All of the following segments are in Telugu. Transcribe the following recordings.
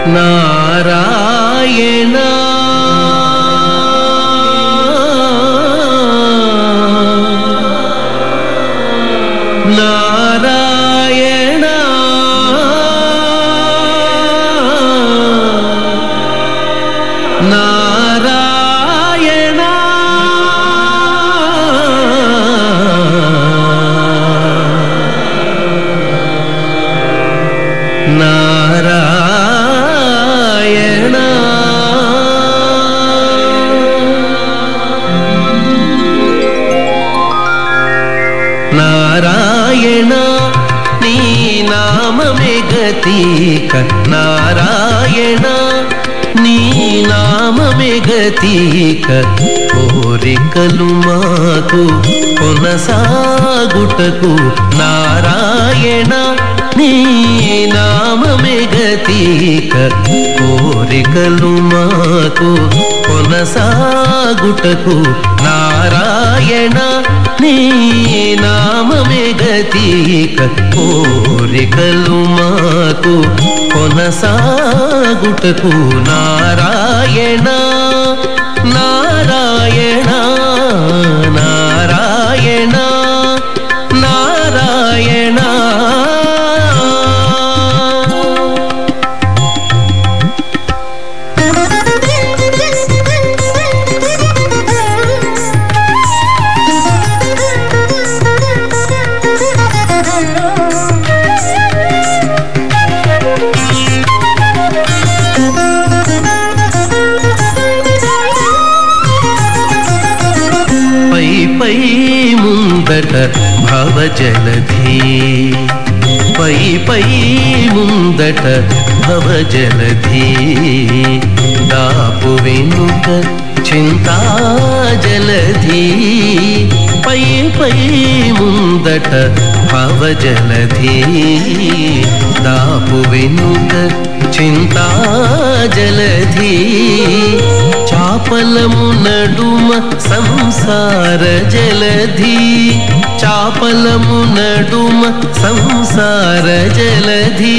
నారాయణ నారాయణ నారాయణ నారాయణ నారాయణ నీ నామమే గతిక నారాయణ నీ నామమే గతిక కోరికలు మాకు కొనసాగుటకు నారాయణ నీ నామమే గతిక కోరికలు మాకు కొనసాగుటకు నారాయణ నీ నామమే గతిక కోరికలు మాకు కొనసాగుటకు నారాయణ నారాయణ నారాయణ నారాయణ పై ముందట భవజలధి పై ముందట భవజలధి దాపు వెనుక చింతాజలధి పై ముందట భవజలధి దాపు వెనుక చింతాజలధి చాపలము నడుమ సంసార జలధి చాపలము నడుమ సంసార జలధి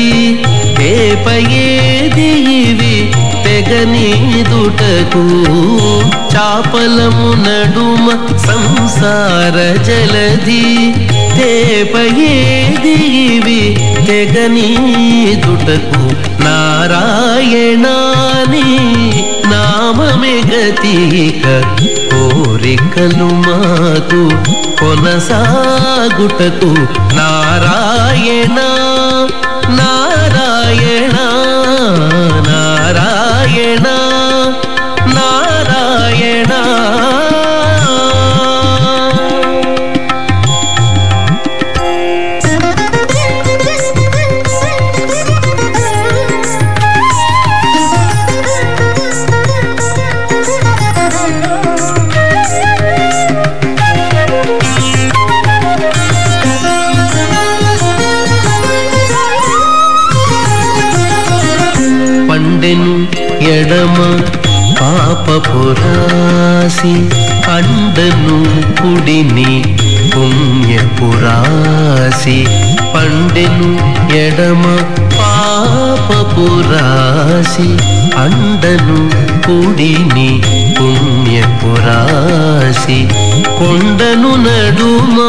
ఏపయేది ఇవి తెగనీదుటకు చాపలము నడుమ సంసార జలధి ఏపయేది ఇవి తెగనీదుటకు నారాయణాని నామమే గతిక కోరికలు మాకు కొనసాగుటకు నారాయణ నారాయణ నారాయణ నారాయణ పండెను ఎడమ పాపపురాసి అండను కుడిని పుణ్యపురాసి పండెను ఎడమ పాపపురాసి అండను కుడిని పుణ్యపురాసి కొండను నడుమ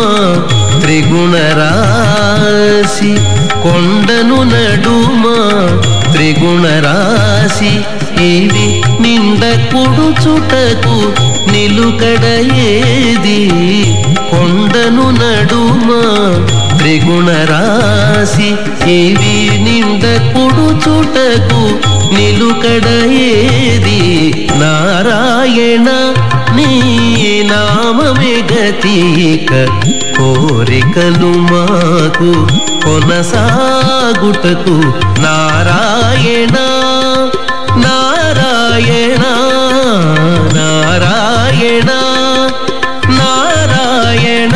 త్రిగుణరాశి కొండను నడుమ త్రిగుణరాశి ఇవి నిండ కుడుచుటకు నిలుకడ ఏది కొండను నడుమ త్రిగుణరాశి ఇవి నిండ కుడుచుటకు నిలుకడ ఏది నారాయణ నీ నామమే గతిక కోరికలు మాకు కొనసాగుటకు నారాయణ నారాయణ నారాయణ నారాయణ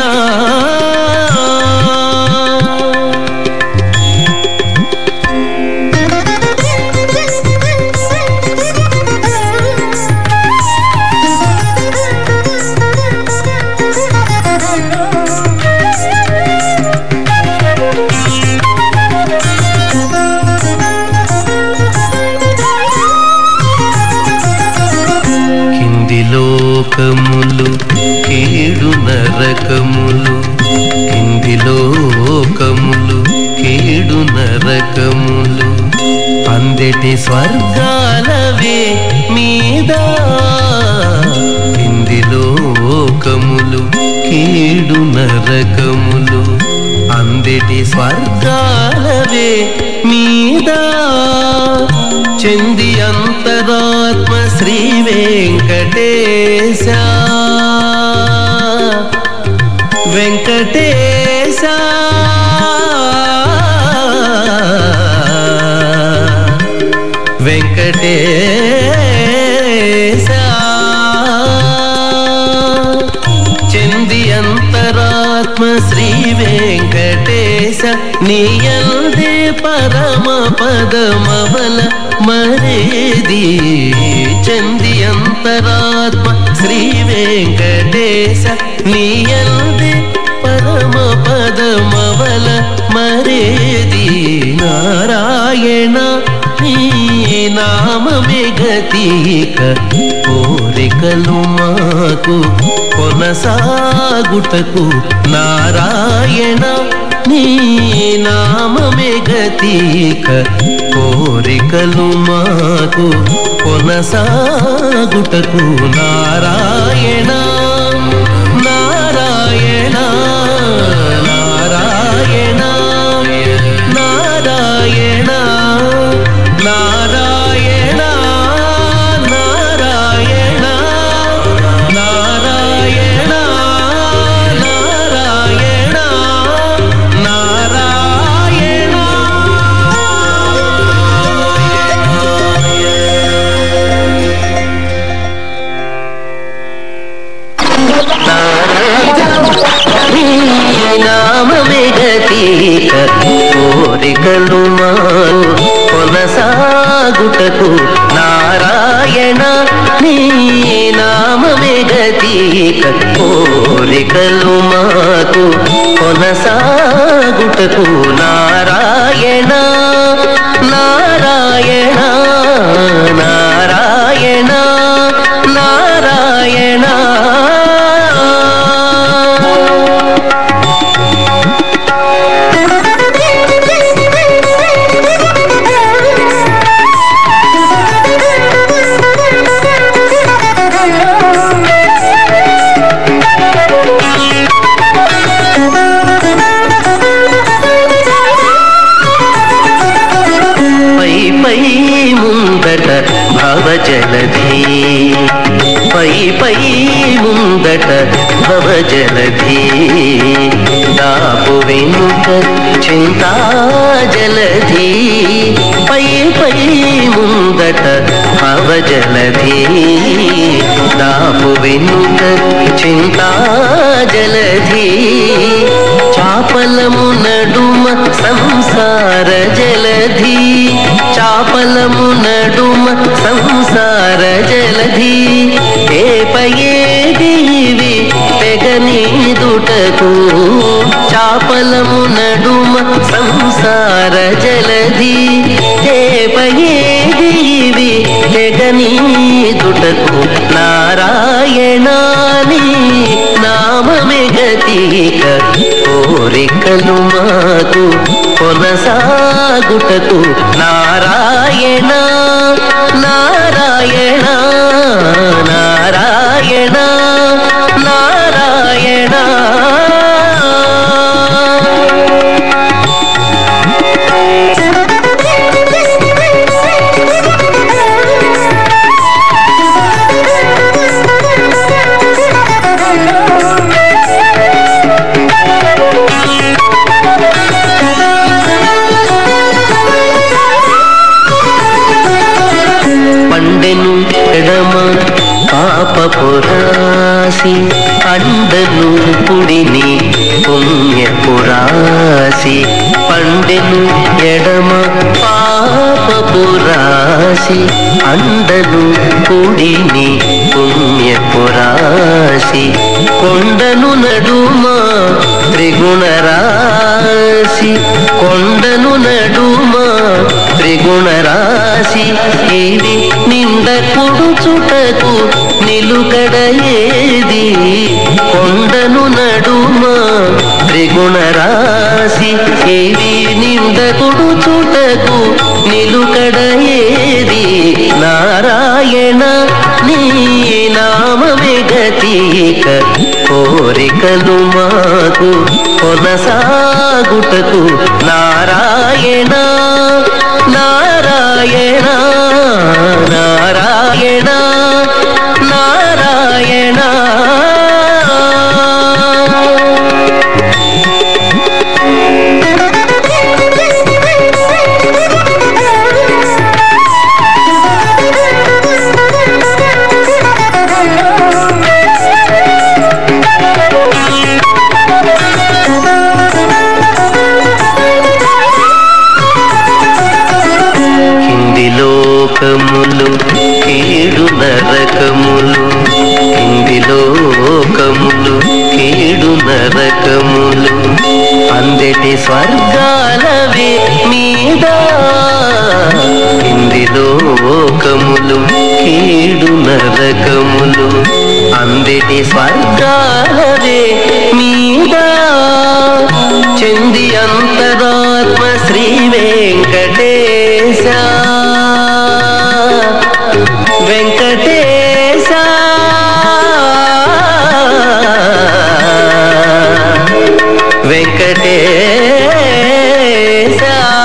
లోకములు కీడు నరకములు కింది లోకములు కీడు నరకములు అందటి స్వర్గాలవే మీద కింది లోకములు కీడు నరకములు అందటి స్వర్గాలవే మీద చెంది అంతరాత్మ శ్రీ వెంకటేశ వెంకటేశ వెంకటేశ చెంది అంతరాత్మ శ్రీ వెంకటేశ నీయందే పరమ పదమవల మరేది చంది అంతరాత్మ శ్రీ వెంకటేశ నీయందే పరమ పదమవల మరేది నారాయణ నీ నామమే గతిక కోరికలు మాకు కొనసాగుటకు నారాయణ నీ నామమే గతిక కోరికలు మాకు కొనసాగుటకు నారాయణ నారాయణ నారాయణ నారాయణ నారాయణ నారాయణ నారాయణ నారాయణ నారాయణ నామమే గతిక కోరికలు మాకు కొనసాగుటకు నారాయణ నీ నామమే గతిక కోరికలు మాకు కొనసాగుటకు నారాయణ నారాయణ నారాయణ నారాయణ ముందట భవజలధి పై ముందట భవజలధి దాపు వెనుక చింతా జలధి పై ముందట భవజలధి దాపు వెనుక చింతా జలధి చాపలము నడుమ సంసార జలధి చాపలము నడుమ సంసార జలధి ఏపయేదివి తెగనీదుటకు చాపలము నడుమ సంసార జలధి ఏపయేదివి తెగనీదుటకు నారాయణాని నామమే గతిక కోరికలు మాకు కొనసాగుటకు నారాయణ నారాయణ నారాయణ నారాయణ పండెను ఎడమ పాపపురాసి అండను పుడిని పుణ్యపురాసి పండెను ఎడమ పాపపురాసి అండను పుడిని పుణ్యపురాసి కొండను నడుమ త్రిగుణరాశి కొండను నడుమ త్రిగుణరాశి ఇది నింద కొడుచుటకు నిలుకడ ఏది కొండను నడుమ త్రిగుణ రాశి ఏవి నిందకుడు చుటకు నిలుకడ ఏది నారాయణ నీ నామమే గతిక కోరికలు మాకు కొనసాగుటకు నారాయణ నారాయణ నారాయణ నారాయణ లోకములు కీడు నరకములు కింది లోకములు కీడు నరకములు అందటి స్వర్గాలవే మీద కింది లోకములు కీడు నరకములు అందటి స్వర్గాలవే మీద చెంది అంతరాత్మ శ్రీ వెంకటేశ వెంకటేశ వెంకటేశ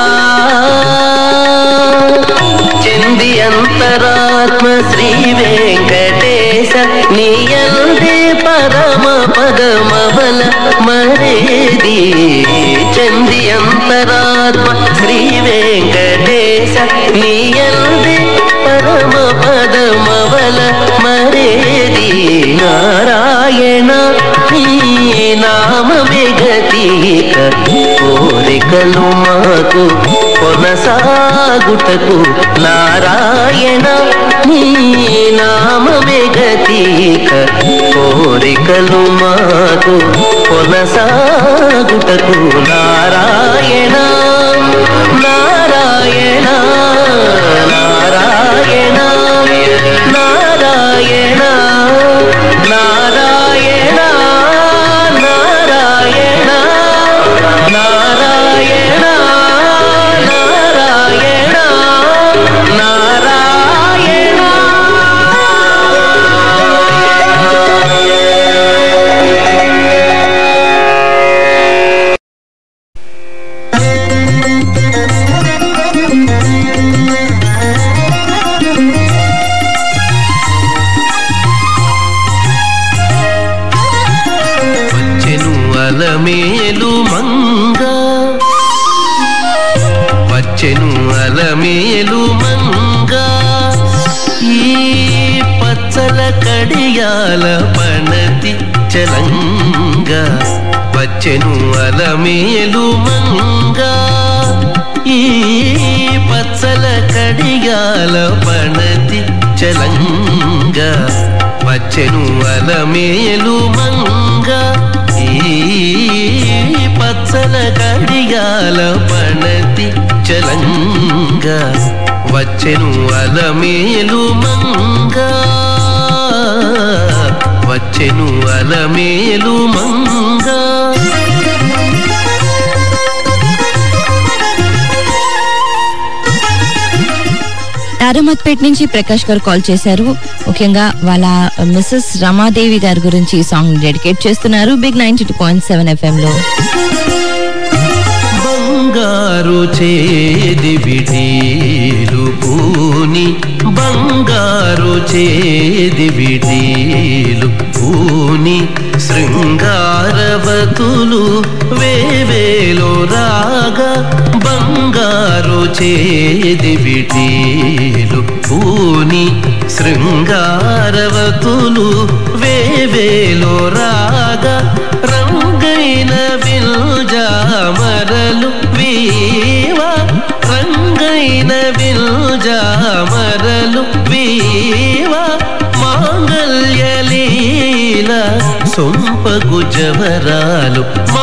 చెంది అంతరాత్మ శ్రీ వెంకటేశ నీయందే పరమ పదమబల మరేది చెంది అంతరాత్మ శ్రీ వెంకటేశ నీయందే పరమ పదమవల మరేది నారాయణ నీ నామమే గతిక కోరికలు మాకు కొనసాగుటకు నారాయణ నీ నామమే గతిక కోరికలు మాకు కొనసాగుటకు నారాయణ నారాయణ నారాయణ నారాయణ నారాయణ నారాయణ నారాయణ నారాయణ నారాయణ అలమేలు మంగ వచ్చెను అలమేలు మంగ ఈ పచ్చల కడియాల పణతి చలంగ వచ్చెను అలమేలు మంగ ఈ పచ్చల కడియాల పణతి చలంగ వచ్చెను అలమేలు మంగ ఈ పచ్చల గడియాల పణతి చలంగ వచ్చెను అలమేలు మంగ వచ్చెను అలమేలు మంగ నారమత్పేట నుంచి ప్రకాష్ గారు కాల్ చేశారు. ముఖ్యంగా వాళ్ళ మిస్సెస్ రమాదేవి గారి గురించి ఈ సాంగ్ డెడికేట్ చేస్తున్నారు బిగ్ 92.7 FM లో. బంగారు చేది విడీలు పూని బంగారు చేది విడీలు పూని శృంగారవతులు వేవేలో రాగా బంగారు చేది విడీలు పూని శృంగారవతులు వేవేలో రాగా రంగైన విల్జామరలు వీవా రంగైన విల్జామరలు వీవా మాంగల్యలీల సొంపగు జవరాలు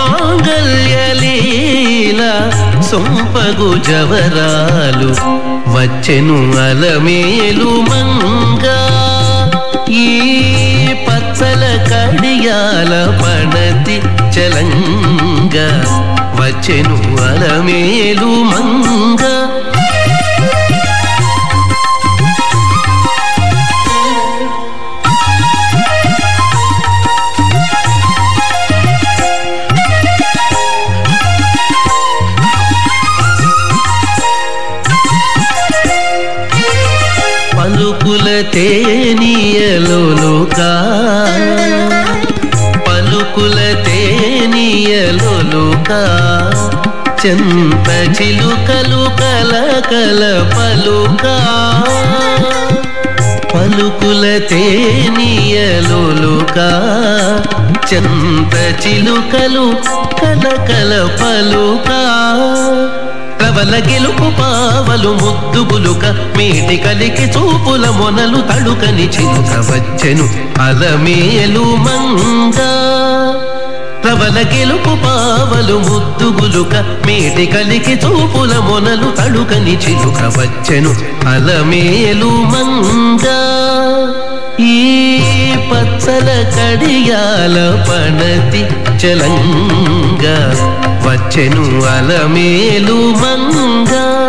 మాంగల్యలీల సొంపగు జవరాలు వచ్చెను అలమేలు మంగ ఈ పచ్చల కడియాల పణతి చలంగా వచ్చెను అలమేలు మంగ. పలుకుల తేనియలోలుకా పలుకుల తేనియలోలుకా చెంత చిలుకలు కలకల పలుకా. పలుకుల తేనియలోలుకా చెంత చిలుకలు కలకల పలుకా. ప్రబల గెలుపు పావలు ముద్దు గులుక మీటి కలికి చూపుల మొనలు తడుకని చిలుక వచ్చెను అలమేలు మంగ. ప్రబల గెలుపు పావలు ముద్దు గులుక మీటి కలికి చూపుల మొనలు తడుకని చిలుక వచ్చెను అలమేలు మంగ. ఈ పచ్చల కడియాల పణతి చలంగా వచ్చెను అలమేలు మంగ.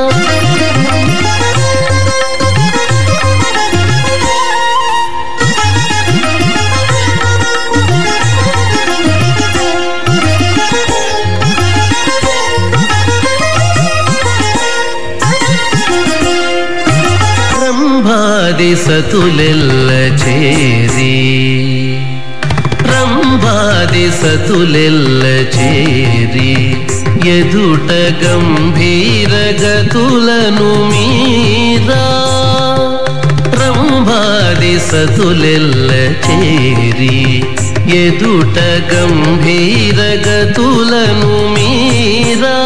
రంభాది సతులెల్ల చేరి రంభాది సతులెల్ల చేరి ఎదుట గంభీర గతులను మీరా. రంభాది సతులెల్ల చేరి ఎదుట గంభీర గతులను మీరా.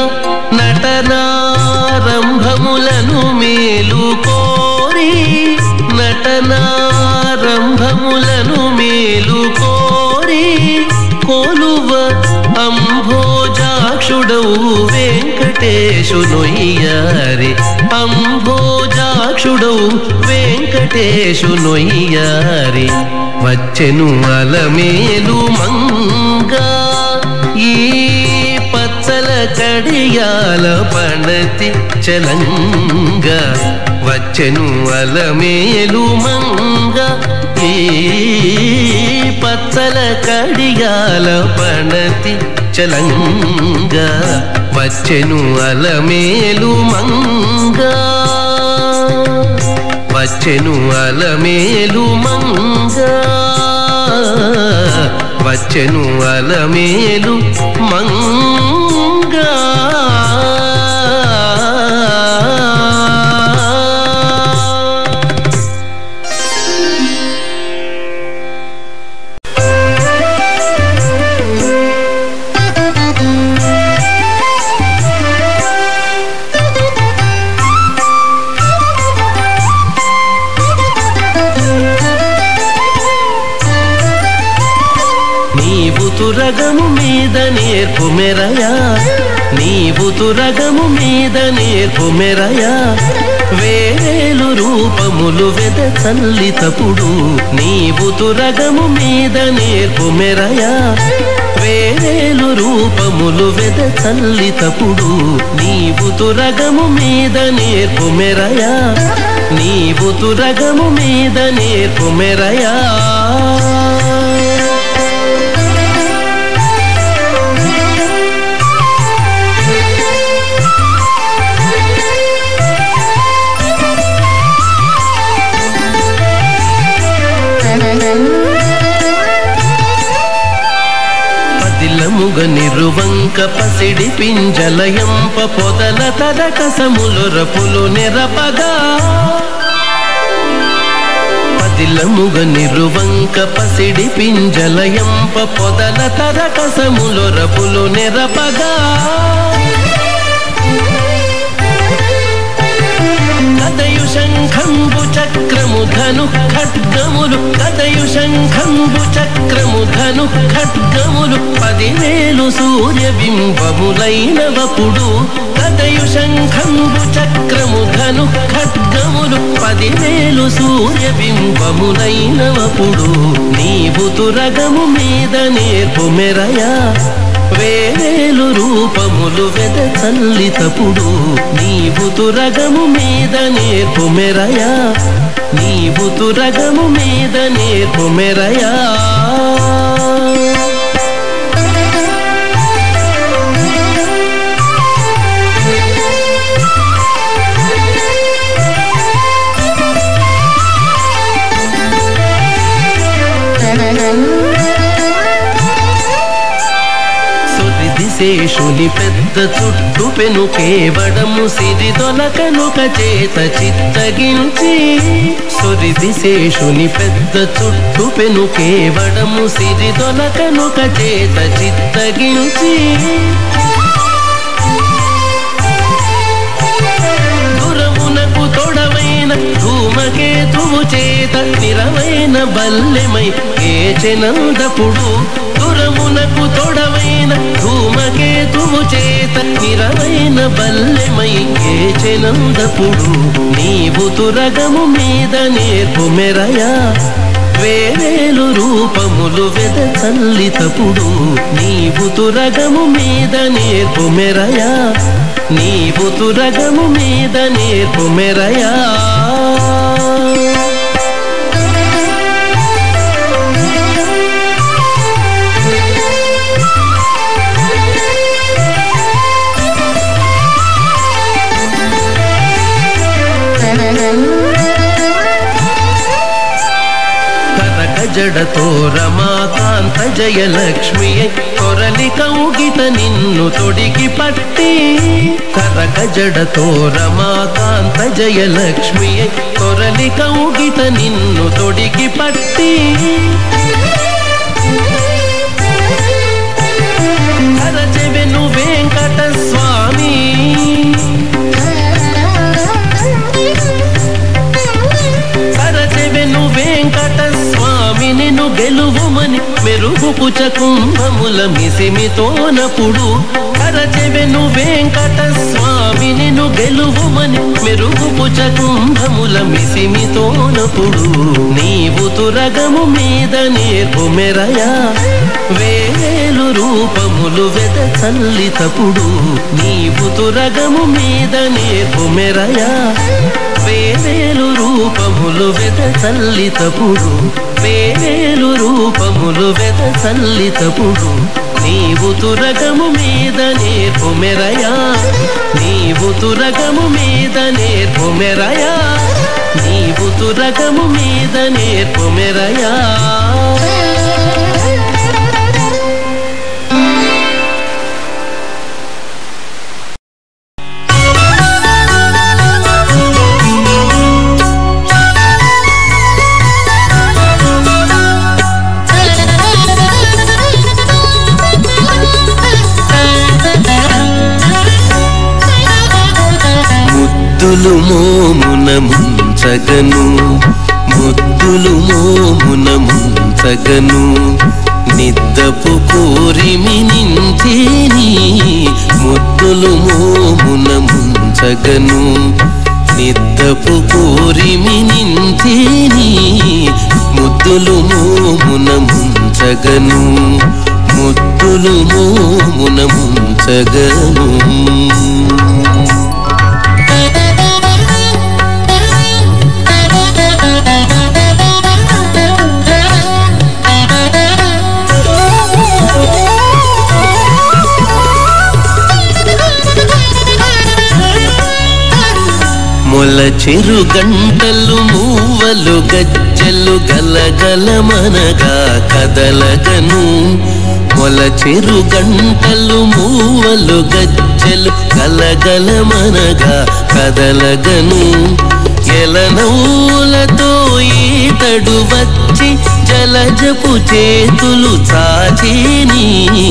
నటనారంభములను మేలు కోరి నటనారంభములను మేలు కోరి కొలువ అంభోజాక్షుడవు వెంకటేశునొయ్యారి. అంభోజాక్షుడవు వెంకటేశునొయ్యారి వచ్చెను అలమేలు మంగ. ఈ పచ్చల కడియాల పణతి చలంగా వచ్చెను అలమేలు మంగ. ఈ పచ్చల కడియాల పణతి చలంగా వచ్చెను అలమేలు మంగ. వచ్చెను అలమేలు మంగ. వచ్చెను అలమేలు మంగ. తురగము మీద నేర్పు మెరయా నీవు తురగము మీద నేర్పు మెరయా. వేరేలు రూపములు వెద చల్లితపుడు నీవు తురగము మీద నేర్పు మెరయా. వేరేలు రూపములు వెద చల్లితపుడు నీవు తురగము మీద నేర్పు మెరయా. నీవు తురగము మీద నేర్పు మెరయా. పదిలముగ నిరువంక పసిడి పింజలయంప పొదల తరకసములు రపులు నెరపగా. పదిలముగ నిరువంక పసిడి పింజలయంప పొదల తరకసములు రపులు నెరపగా. కదయు శంఖంబు చక్రము ధను ఖడ్గములు కదయు శంఖంబు చక్రము ధను ఖడ్గములు 10,000 సూర్యబింబములైనవపుడు. కదయు శంఖంబు చక్రము ధను ఖడ్గములు ఖడ్గములు 10,000 సూర్యబింబములైనవప్పుడు నీవు తురగము మీద నేర్పు మెరయా వేవేలు రూపములు వెదచల్లితప్పుడు నీవు తురగము మీద నేర్పు మెరయా నీవు తురగము మీద నేర్పు మెరయా శేషుని పెద్ద చుట్టు పెను కేవడము సిరిదొలకనుక చేత చిత్తగించి సురిది శేషుని పెద్ద చుట్టు పెను కేవడము సిరిదొలకనుక చేత చిత్తగించి దురమునకు తొడవైన ధూమకేతువు చేత నిరవైన బల్లెమై ఏచెనందపుడు దురమునకు తొడవైన ధూమకేతువు చేత నిరవైన బల్లెమై ఏచెనందపుడు నీవు తురగము మీద నేర్పు మెరయా వేవేలు రూపములు వెదచల్లితప్పుడు నీవు తురగము మీద నేర్పు మెరయా నీవు తురగము మీద నేర్పు మెరయా జడతో రమాకాంత జయలక్ష్మి కొరలి కౌగిట నిన్ను తొడిగి పట్టి కరక జడతో రమాకాంత జయలక్ష్మి కొరలి కౌగిట నిన్ను తొడిగి పట్టి కరచెవెను వెంకట స్వామి కరచెవెను వెంకట నిన్ను గెలువుమని మెరుగుపుచ కుంభముల మిసిమితోనప్పుడు కరచెవెను వెంకట స్వామి నిన్ను గెలువుమని మెరుగుపుచ కుంభముల మిసిమితోనప్పుడు నీవు తురగము మీద నేర్పు మెరయా వేవేలు రూపములు వెదచల్లితప్పుడు నీవు తురగము మీద నేర్పు మెరయా వేవేలు రూపములు వెదచల్లితప్పుడు వేవేలు రూపములు వెదచల్లితప్పుడు నీవు తురగము మీద నేర్పు మెరయా నీవు తురగము మీద నేర్పు మెరయా నీవు తురగము మీద నేర్పు మెరయా ముద్దులు మోమున ముంచగను ముద్దులు మోమున ముంచగను నిద్దపు కోరిమి నించేని ముద్దులు మోమున ముంచగను నిద్దపు కోరిమి నించేని ముద్దులు మోమున ముంచగను ముద్దులు మోమున ముంచగను మొల చెరు గంటలు మూవలు గజ్జలు గలగలమనగా కదలగను మొల చెరు గంటలు మూవలు గజ్జలు గలగలమనగా కదలగను ఎలనౌలతో ఈతడు వచ్చి జలజపు చేతులు చాచేని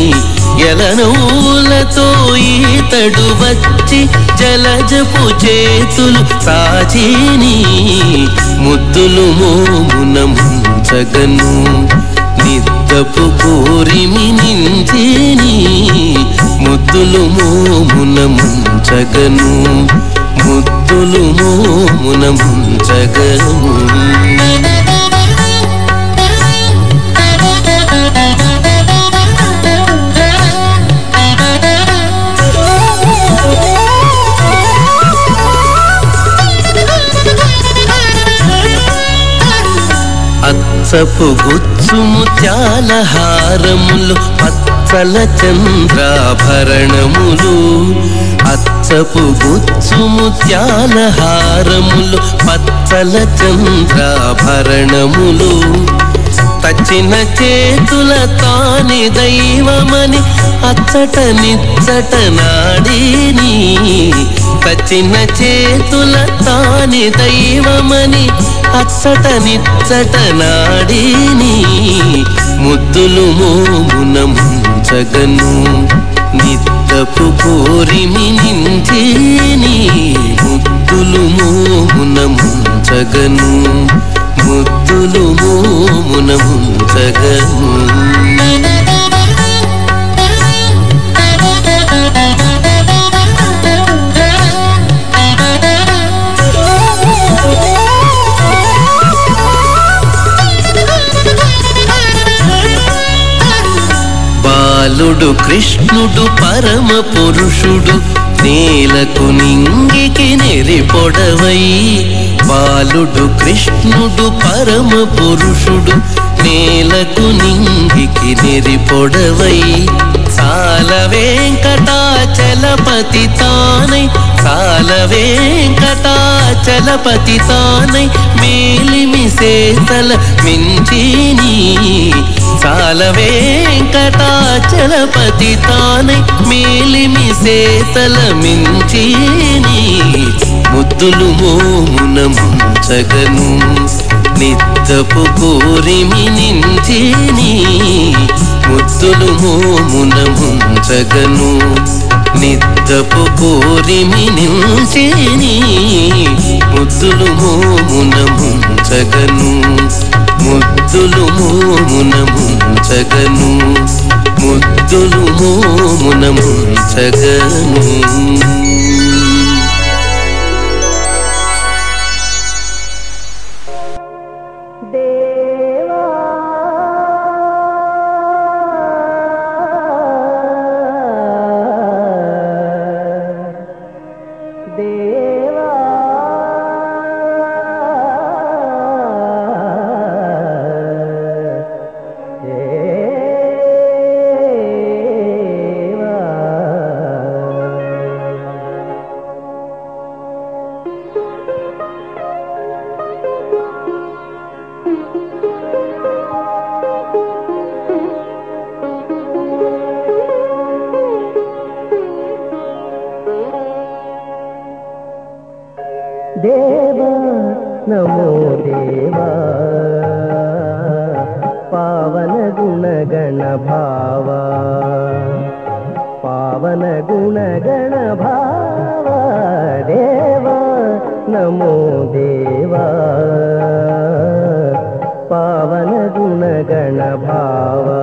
ఎలనౌలతో ఈతడు వచ్చి జలజపు చేతులు చాచేని ముద్దులు మోమున ముంచగను నిద్దపు కోరిమి నించేని ముద్దులు మోమున ముంచగను ముద్దులు మోమున ముంచగను. అచ్చపు గుచ్చు ముత్యాల హారములు పచ్చల చంద్రాభరణములు. అచ్చపు గుచ్చు ముత్యాల హారములు పచ్చల చంద్రాభరణములు. తచ్చిన చేతుల తాని దైవమని అచ్చట నిచ్చట నాడిని. తచ్చిన చేతుల తాని దైవమని అచ్చట నిచ్చట నాడిని. ముద్దులు మోమున ముంచగను నిత్తపు కోరిమి నించిని. ముద్దులు మోమున ముంచగను ముద్దులు మోమున ముంచగను. బాలుడు కృష్ణుడు పరమ పురుషుడు నేలకు నింగికి నెరిపొడవై. బాలుడు కృష్ణుడు పరమ పురుషుడు నేలకు నింగికి నెరిపొడవై. సాల వెంకటాచలపతి తానై సాల వెంకటాచలపతి తానై మేలిమి సేతల మించిని. సాల వెంకటాచలపతి తానై మేలిమి సేతల మించిని. ముద్దులు మోమున ముంచగను నిత్తపు కోరిమి నించిని. ముద్దులు మోమున ముంచగను నిత్తపు కోరిమి నించిని. ముద్దులు మోమున ముంచగను ముద్దులు మోమున ముంచగను ముద్దులు మోమున ముంచగను. దేవా నమో దేవా పావన గుణగణ భావా. పావన గుణగణ భావా దేవా నమో దేవా. పావన గుణగణ భావా.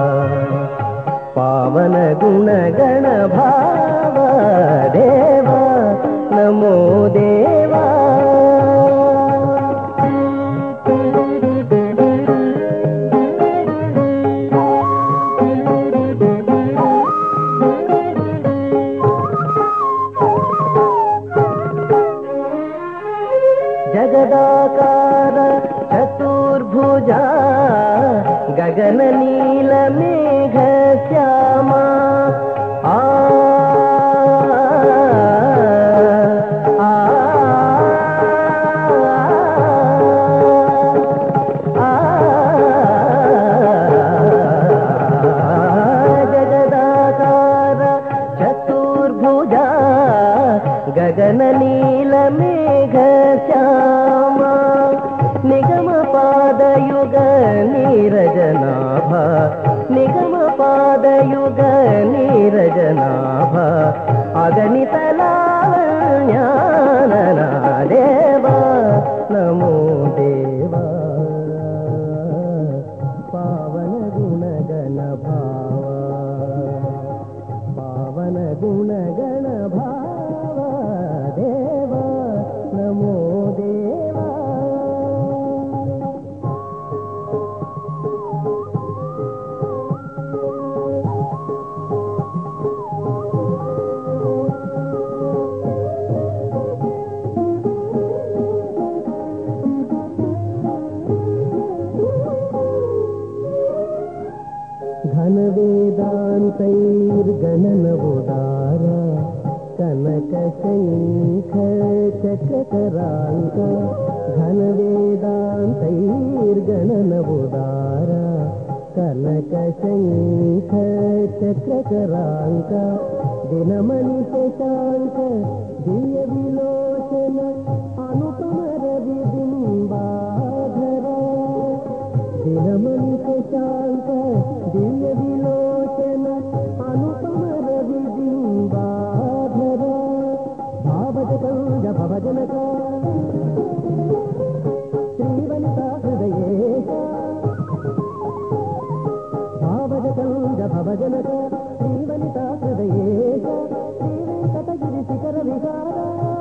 పావన గుణగణ భావా దేవా నమో దేవా. జగదాకార చతుర్భుజా గగన నీల మేఘ శ్యామా. గగన నీల మేఘ శ్యామా. నిగమ పాదయుగ నీరజనాభ. నిగమ పాదయుగ నీరజనాభ. అగణిత లావణ్యాననా దేవా నమో దేవా. పావన గుణగణ భావా. పావన గుణగణ భావా దేవా చక్రకరాంక ఘన వేదాంతైర్గణనబుదార కనక శంఖ చక్రకరాంక దినమణి శశాంక దివ్య విలోచన అనుపమ రవి బింబాధర దినమణి శశాంక దివ్య విలోచన అనుపమ రవి బింబాధర భావజకంజ భవజనక శ్రీవనిత హృదయేశ భావజకంజ భవజనక శ్రీవనిత హృదయేశ శ్రీవేంకటగిరి శిఖర విహార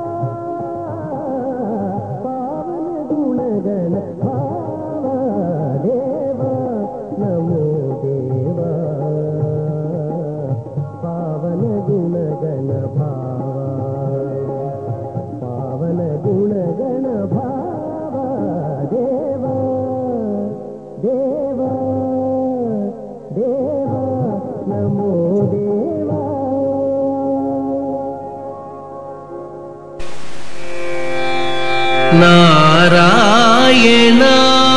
పావన గుణగణ భావ దేవ నమో దేవ పావన గుణగణ భావ పావన గుణగణ భావ దేవ దేవ దేవ నమో దేవ నారాయణ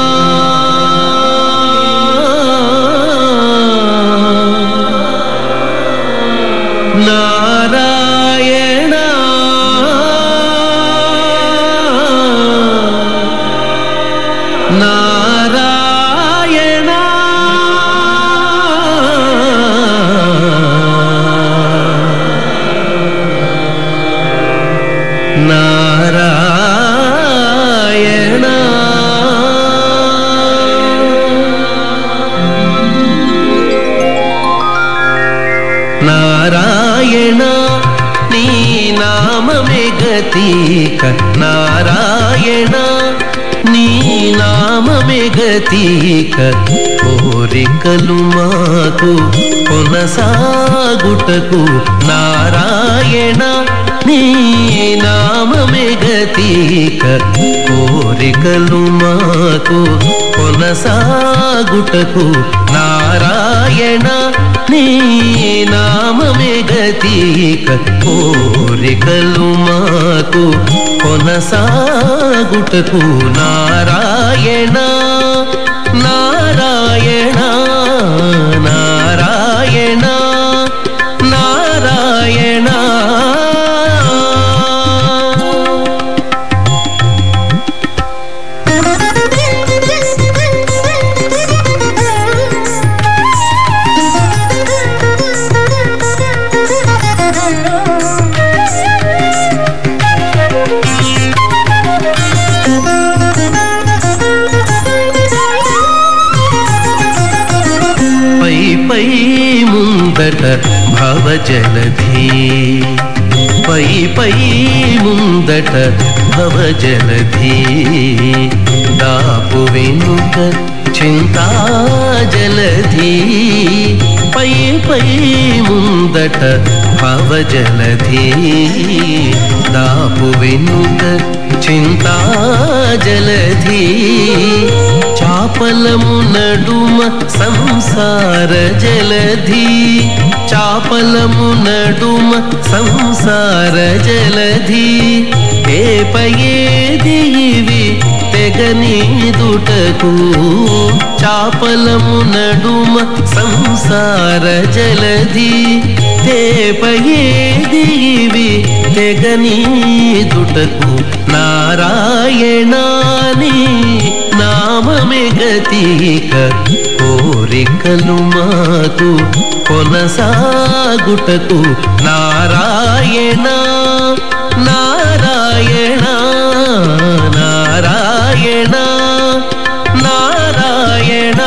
నారాయణ నారాయణ నారాయణ నారాయణ నీ నామమే గతీక నారాయణ నీ నామమే గతీక కోరికలు మాకు కొనసాగుటకు నారాయణ నీ నామమే గతీక కోరికలు మాకు కొనసాగుటకు నారాయణ నీ నామమే గతీక కోరికలు మాకు కొనసాగుటకు నారాయణ నారాయణ నారాయణ నారాయణ పై ముందట భవజలధి పై పై ముందట భవజలధి దాపు వెనుక చింతాజలధి పై పై ముందట భవజలధి దాపు వెనుక చింతాజలధి చాపలము నడుమ సంసార జలధి చాపలము నడుమ సంసార జలధి ఏపయేది ఇవి తెగనీదుటకు చాపలము నడుమ సంసార జలధి తేపయేది ఇవి తెగనీదుటకు నారాయణాని నామమే గతీక కోరికలు మాకు కొనసాగుటకు నారాయణ నారాయణ నారాయణ నారాయణ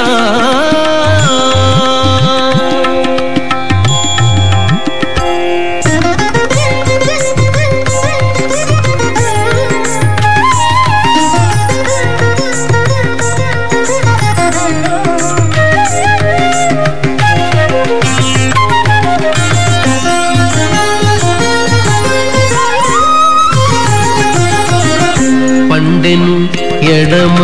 పండెను ఎడమ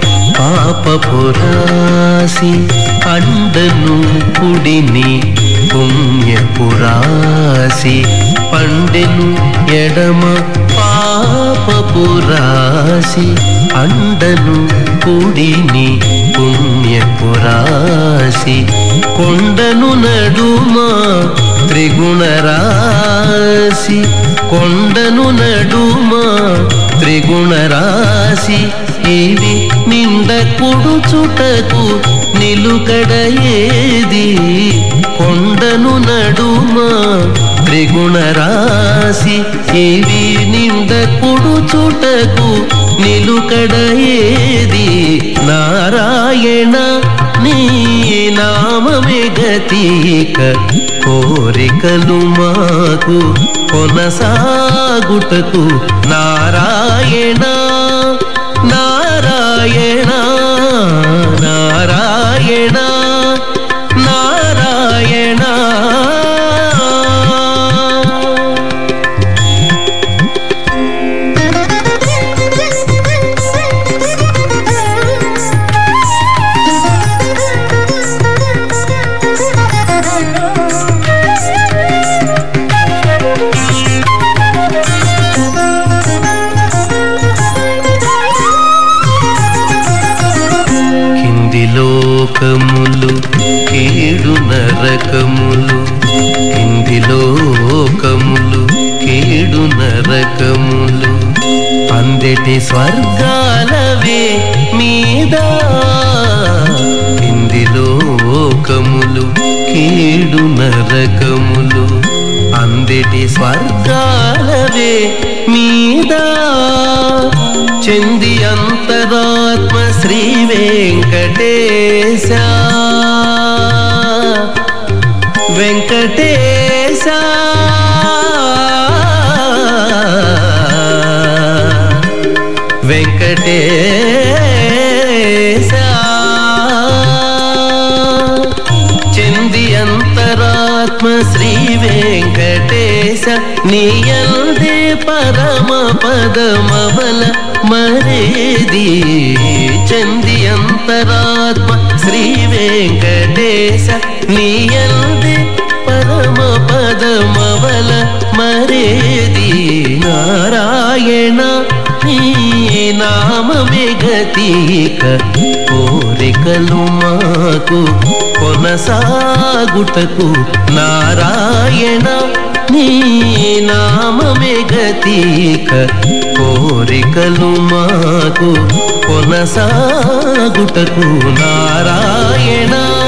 పాపపురాసి అండను కుడిని పుణ్యపురాసి పండెను ఎడమ పాపపు రాశి అండను కుడిని పుణ్యపు రాశి కొండను నడుమ త్రిగుణ రాశి కొండను నడుమ త్రిగుణ రాశి ఇవి నిండ కుడుచుటకు నిలుకడ ఏది కొండను నడుమ త్రిగుణ రాశి ఇవి నిండ కుడుచుటకు నిలుకడ ఏది నారాయణ నీ నామమే గతిక కోరికలు మాకు కొనసాగుటకు నారాయణ నారాయణ నారాయణ నారాయణ లోకములు కీడు నరకములు కింది లోకములు కీడు నరకములు అందటి స్వర్గాలవే మీద కింది లోకములు కీడు నరకములు అందటి స్వర్గాలవే మీద చెంది అంతరాత్మ శ్రీ వెంకటేశ వెంకటేశ వెంకటేశ చెంది అంతరాత్మ శ్రీ వెంకటేశ నీయందే పరమ పదమవల మరేది చంది అంతరాత్మ శ్రీ వెంకటేశ నీయందే పరమ పదమవల మరేది నారాయణ నీ నామమే గతిక కోరికలు మాకు కొనసాగుటకు నారాయణ నీ నామమే గతిక కోరికలు మాకు కొనసాగుటకు నారాయణ